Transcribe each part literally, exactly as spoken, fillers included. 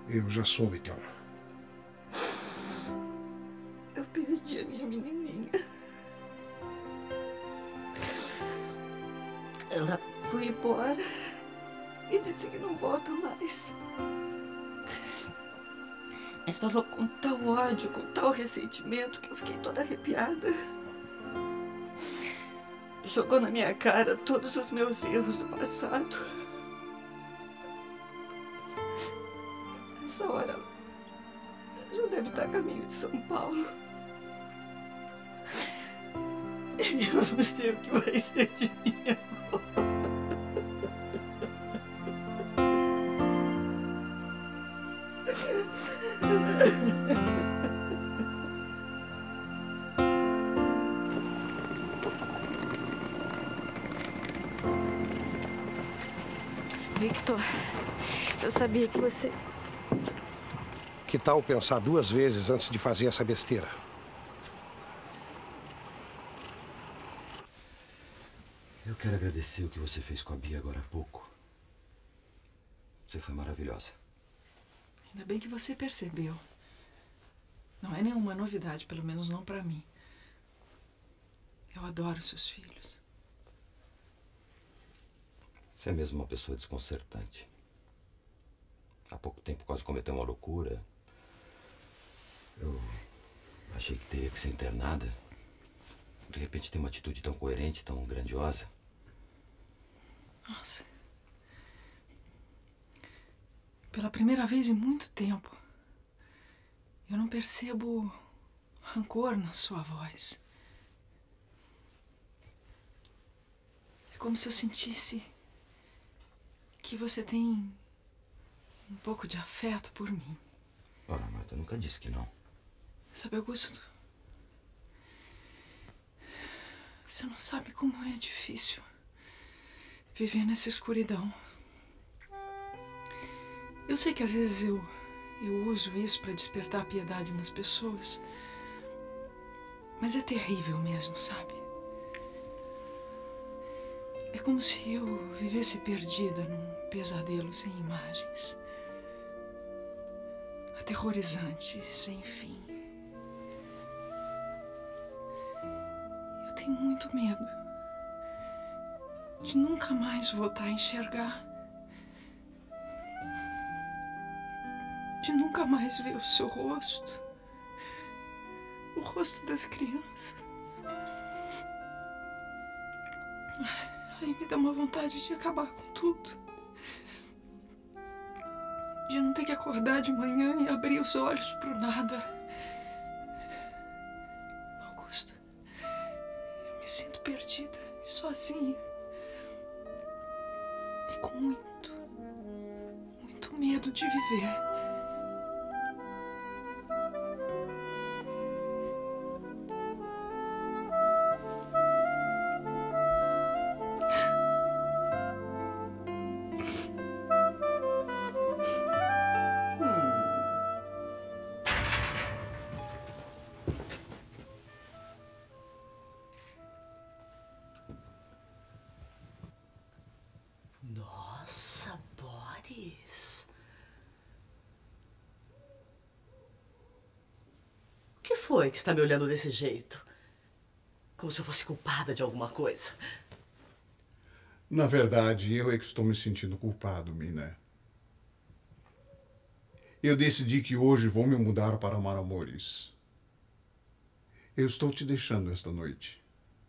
Eu já soube, Thelma. Eu perdi a minha menininha. Ela foi embora e disse que não volta mais. Mas falou com tal ódio, com tal ressentimento, que eu fiquei toda arrepiada. Jogou na minha cara todos os meus erros do passado. Nessa hora, ela já deve estar a caminho de São Paulo. Eu não sei o que vai ser de mim agora. Victor, eu sabia que você... Que tal pensar duas vezes antes de fazer essa besteira? Eu quero agradecer o que você fez com a Bia agora há pouco. Você foi maravilhosa. Ainda bem que você percebeu. Não é nenhuma novidade, pelo menos não pra mim. Eu adoro seus filhos. Você é mesmo uma pessoa desconcertante. Há pouco tempo quase cometeu uma loucura. Eu achei que teria que ser internada. De repente tem uma atitude tão coerente, tão grandiosa. Nossa. Pela primeira vez em muito tempo, eu não percebo rancor na sua voz. É como se eu sentisse que você tem um pouco de afeto por mim. Ora, Marta, eu nunca disse que não. Sabe, Augusto, você não sabe como é difícil viver nessa escuridão. Eu sei que às vezes eu, eu uso isso para despertar a piedade nas pessoas, mas é terrível mesmo, sabe? É como se eu vivesse perdida num pesadelo sem imagens. Aterrorizante, sem fim. Eu tenho muito medo de nunca mais voltar a enxergar. De nunca mais ver o seu rosto. O rosto das crianças. Aí me dá uma vontade de acabar com tudo. De não ter que acordar de manhã e abrir os olhos pro nada. Augusto, eu me sinto perdida e sozinha. E com muito, muito medo de viver. Nossa, Boris. O que foi que está me olhando desse jeito? Como se eu fosse culpada de alguma coisa. Na verdade, eu é que estou me sentindo culpado, Mina. Eu decidi que hoje vou me mudar para Maramoris. Eu estou te deixando esta noite.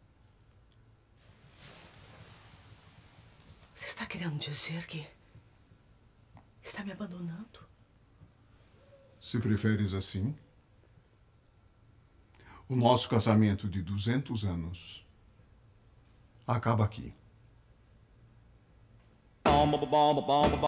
Você está querendo dizer que está me abandonando? Se preferes assim. O nosso casamento de duzentos anos acaba aqui.